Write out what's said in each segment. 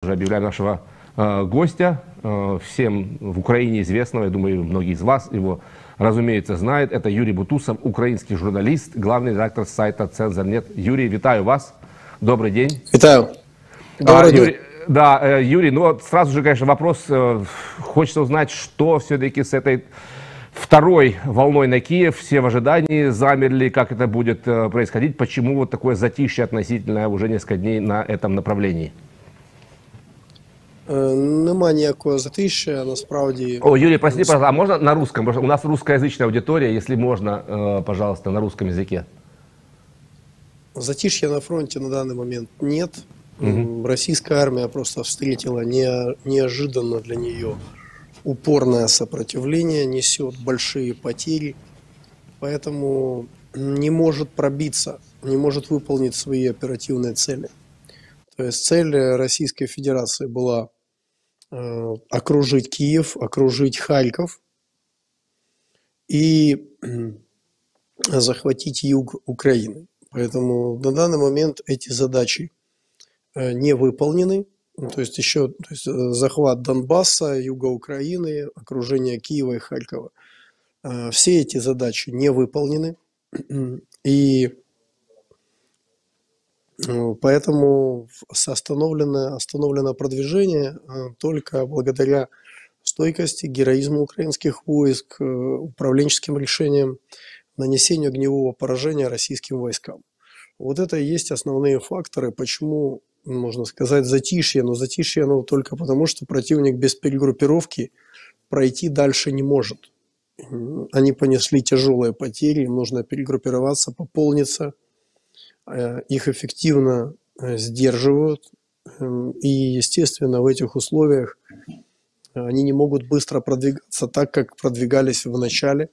уже объявляем нашего гостя. Всем в Украине известного, я думаю, многие из вас его, разумеется, знают. Это Юрий Бутусов, украинский журналист, главный редактор сайта «Цензор.нет». Юрий, витаю вас. Добрый день. Витаю. Добрый день. Да, Юрий, ну вот сразу же, конечно, вопрос. Хочется узнать, что все-таки с этой второй волной на Киев. Все в ожидании замерли, как это будет происходить. Почему вот такое затишье относительно уже несколько дней на этом направлении? Нема ніякого затишя, насправді. О, Юрий, прости, пожалуйста, а можно на русском? У нас русскоязычная аудитория, если можно, пожалуйста, на русском языке. Затишья на фронте на данный момент нет. Российская армия просто встретила неожиданно для нее упорное сопротивление, несет большие потери, поэтому не может пробиться, не может выполнить свои оперативные цели. То есть цель Российской Федерации была окружить Киев, окружить Харьков и захватить юг Украины. Поэтому на данный момент эти задачи не выполнены. То есть захват Донбасса, юга Украины, окружение Киева и Харькова. Все эти задачи не выполнены. И поэтому остановлено продвижение только благодаря стойкости, героизму украинских войск, управленческим решениям, нанесению огневого поражения российским войскам. Вот это и есть основные факторы, почему, можно сказать, затишье. Но затишье оно только потому, что противник без перегруппировки пройти дальше не может. Они понесли тяжелые потери, им нужно перегруппироваться, пополниться. Их эффективно сдерживают, и, естественно, в этих условиях они не могут быстро продвигаться так, как продвигались в начале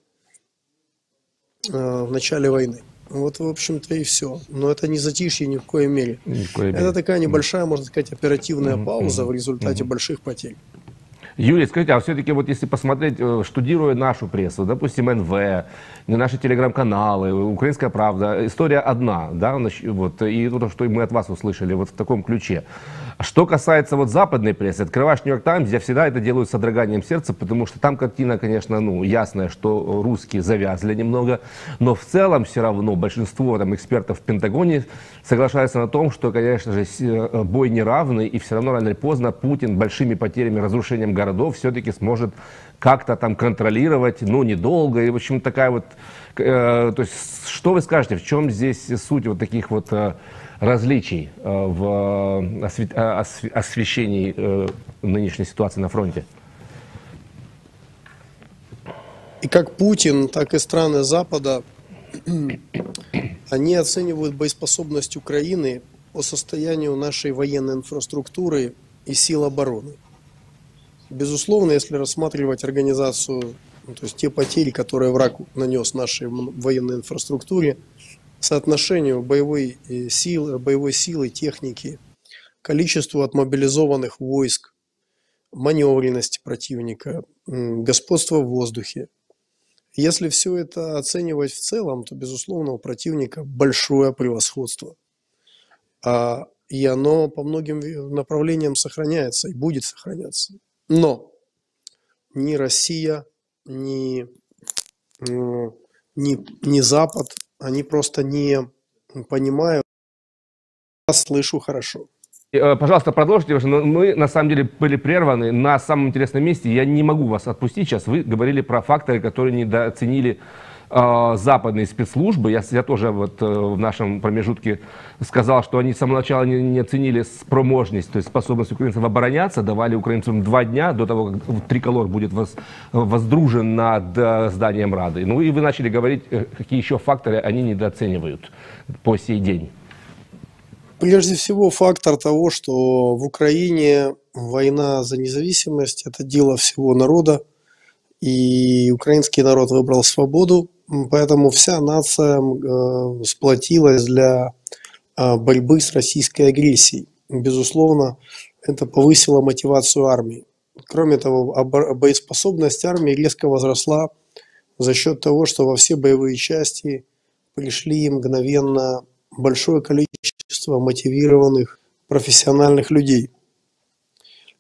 войны. Вот, в общем-то, и все. Но это не затишье ни в коей мере. Это такая небольшая, можно сказать, оперативная пауза в результате больших потерь. Юрий, скажите, а все-таки вот если посмотреть, штудируя нашу прессу, допустим, НВ, наши телеграм-каналы, «Украинская правда», история одна, да, вот, и то, что мы от вас услышали вот в таком ключе. Что касается вот западной прессы, открываешь Нью-Йорк Таймс, я всегда это делаю с содроганием сердца, потому что там картина, конечно, ну, ясная, что русские завязли немного, но в целом все равно большинство там экспертов в Пентагоне соглашаются на том, что, конечно же, бой неравный, и все равно рано или поздно Путин большими потерями, разрушением городов все-таки сможет как-то там контролировать, но недолго. И, в общем, такая вот... то есть, что вы скажете, в чем здесь суть вот таких вот различий в освещении нынешней ситуации на фронте? И как Путин, так и страны Запада, они оценивают боеспособность Украины по состоянию нашей военной инфраструктуры и сил обороны. Безусловно, если рассматривать организацию, то есть те потери, которые враг нанес нашей военной инфраструктуре, соотношению боевой силы, техники, количеству отмобилизованных войск, маневренности противника, господства в воздухе. Если все это оценивать в целом, то, безусловно, у противника большое превосходство. И оно по многим направлениям сохраняется и будет сохраняться. Но ни Россия, ни Запад, они просто не понимают. Я слышу хорошо. Пожалуйста, продолжите, потому что мы на самом деле были прерваны на самом интересном месте. Я не могу вас отпустить сейчас. Вы говорили про факторы, которые недооценили западные спецслужбы. Я тоже вот в нашем промежутке сказал, что они с самого начала не оценили спроможность, то есть способность украинцев обороняться, давали украинцам 2 дня до того, как триколор будет воздружен над зданием Рады. Ну и вы начали говорить, какие еще факторы они недооценивают по сей день. Прежде всего, фактор того, что в Украине война за независимость – это дело всего народа, и украинский народ выбрал свободу, поэтому вся нация сплотилась для борьбы с российской агрессией. Безусловно, это повысило мотивацию армии. Кроме того, боеспособность армии резко возросла за счет того, что во все боевые части пришли мгновенно большое количество мотивированных профессиональных людей.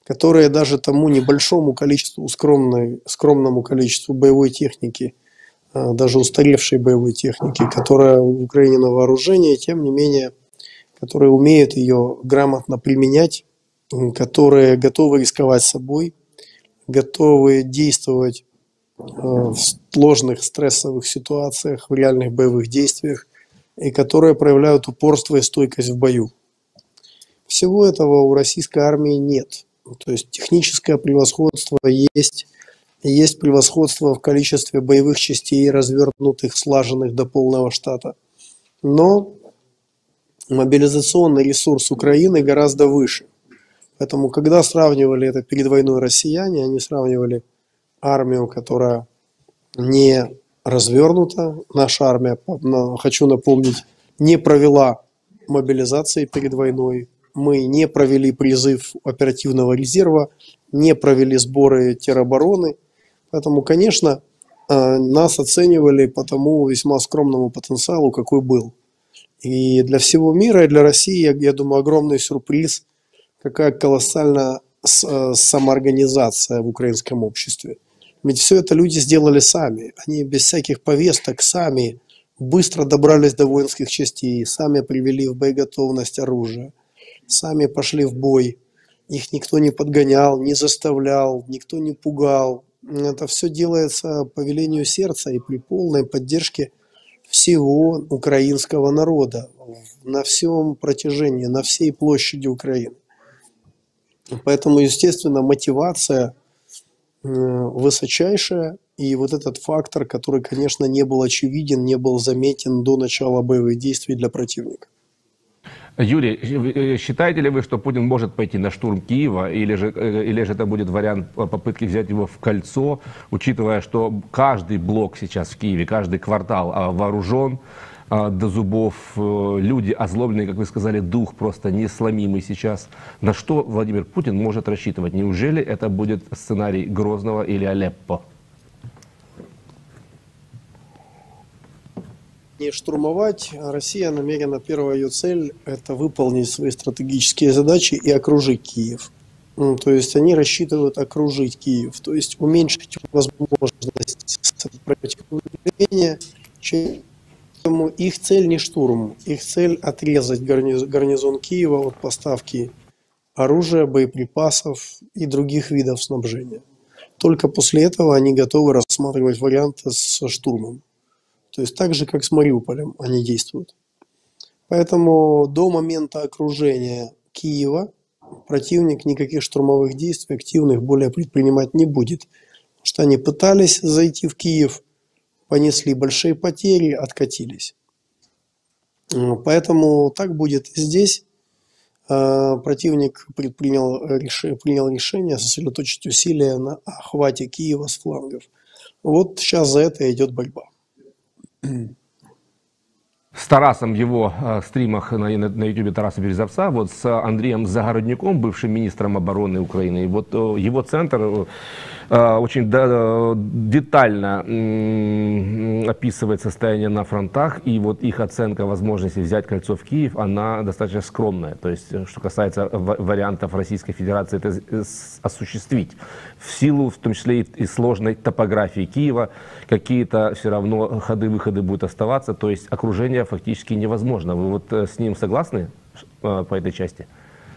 которые даже тому небольшому количеству, скромному количеству боевой техники, даже устаревшей боевой техники, которая в Украине на вооружении, тем не менее, которые умеют ее грамотно применять, которые готовы рисковать собой, готовы действовать в сложных стрессовых ситуациях, в реальных боевых действиях, и которые проявляют упорство и стойкость в бою. Всего этого у российской армии нет. То есть техническое превосходство есть превосходство в количестве боевых частей, развернутых, слаженных до полного штата. Но мобилизационный ресурс Украины гораздо выше. Поэтому, когда сравнивали это перед войной россияне, они сравнивали армию, которая не развернута. Наша армия, хочу напомнить, не провела мобилизации перед войной. Мы не провели призыв оперативного резерва, не провели сборы теробороны. Поэтому, конечно, нас оценивали по тому весьма скромному потенциалу, какой был. И для всего мира, и для России, я думаю, огромный сюрприз, какая колоссальная самоорганизация в украинском обществе. Ведь все это люди сделали сами. Они без всяких повесток сами быстро добрались до воинских частей, сами привели в боеготовность оружие, сами пошли в бой. Их никто не подгонял, не заставлял, никто не пугал. Это все делается по велению сердца и при полной поддержке всего украинского народа на всем протяжении, на всей площади Украины. Поэтому, естественно, мотивация высочайшая, и вот этот фактор, который, конечно, не был очевиден, не был заметен до начала боевых действий для противника. Юрий, считаете ли вы, что Путин может пойти на штурм Киева, или же это будет вариант попытки взять его в кольцо, учитывая, что каждый блок сейчас в Киеве, каждый квартал вооружен до зубов, люди озлобленные, как вы сказали, дух просто несломимый сейчас. На что Владимир Путин может рассчитывать? Неужели это будет сценарий Грозного или Алеппо? Не штурмовать. Россия намерена, первая ее цель – это выполнить свои стратегические задачи и окружить Киев. То есть они рассчитывают окружить Киев, то есть уменьшить возможность сопротивления. Поэтому их цель не штурм, их цель отрезать гарнизон Киева от поставки оружия, боеприпасов и других видов снабжения. Только после этого они готовы рассматривать варианты со штурмом. То есть так же, как с Мариуполем они действуют. Поэтому до момента окружения Киева противник никаких штурмовых действий активных более предпринимать не будет. Потому что они пытались зайти в Киев, понесли большие потери, откатились. Поэтому так будет и здесь. Противник принял решение сосредоточить усилия на охвате Киева с флангов. Вот сейчас за это идет борьба. С Тарасом в его стримах на ютубе Тараса Березовца, вот с Андреем Загороднюком, бывшим министром обороны Украины, и вот его центр очень детально описывает состояние на фронтах, и вот их оценка возможности взять кольцо в Киев, она достаточно скромная. То есть, что касается вариантов Российской Федерации это осуществить. В силу, в том числе и сложной топографии Киева, какие-то все равно ходы-выходы будут оставаться, то есть окружение фактически невозможно. Вы вот с ним согласны по этой части?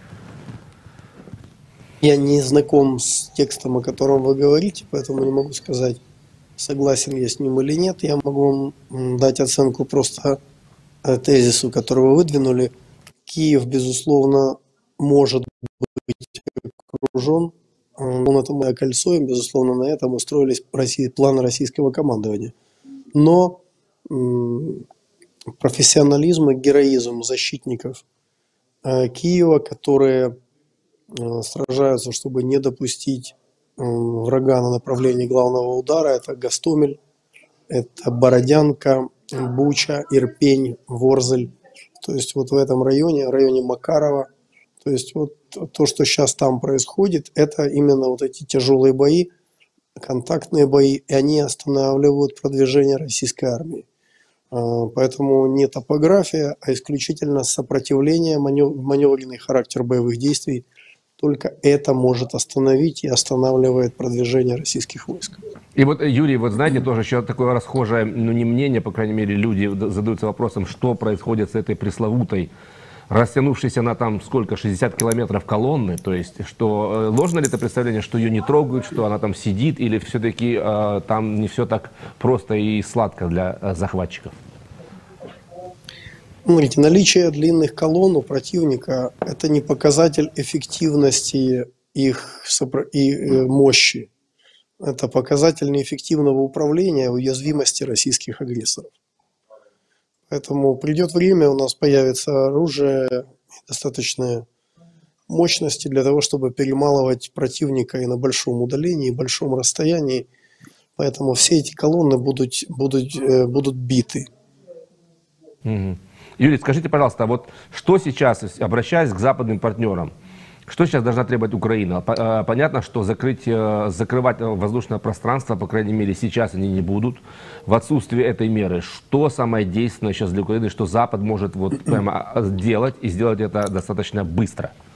Я не знаком с текстом, о котором вы говорите, поэтому не могу сказать, согласен я с ним или нет. Я могу вам дать оценку просто тезису, который вы выдвинули. Киев, безусловно, может быть окружен. Он это мое кольцо, и, безусловно, на этом устроились планы российского командования. Но профессионализм и героизм защитников Киева, которые сражаются, чтобы не допустить врага на направлении главного удара. Это Гостомель, это Бородянка, Буча, Ирпень, Ворзель. То есть вот в этом районе Макарова. То есть вот то, что сейчас там происходит, это именно вот эти тяжелые бои, контактные бои, и они останавливают продвижение российской армии. Поэтому не топография, а исключительно сопротивление, маневренный характер боевых действий Только это может остановить и останавливает продвижение российских войск. И вот, Юрий, вот знаете, тоже еще такое расхожее, ну не мнение, по крайней мере, люди задаются вопросом, что происходит с этой пресловутой, растянувшейся на там сколько, 60 километров колонны, то есть, что ложно ли это представление, что ее не трогают, что она там сидит, или все-таки там не все так просто и сладко для захватчиков? Смотрите, наличие длинных колонн у противника – это не показатель эффективности их мощи. Это показатель неэффективного управления, уязвимости российских агрессоров. Поэтому придет время, у нас появится оружие достаточной мощности для того, чтобы перемалывать противника и на большом удалении, и большом расстоянии. Поэтому все эти колонны будут биты. Юрий, скажите, пожалуйста, вот что сейчас, обращаясь к западным партнерам, что сейчас должна требовать Украина? Понятно, что закрывать воздушное пространство, по крайней мере, сейчас они не будут. В отсутствие этой меры, что самое действенное сейчас для Украины, что Запад может вот прямо сделать, и сделать это достаточно быстро?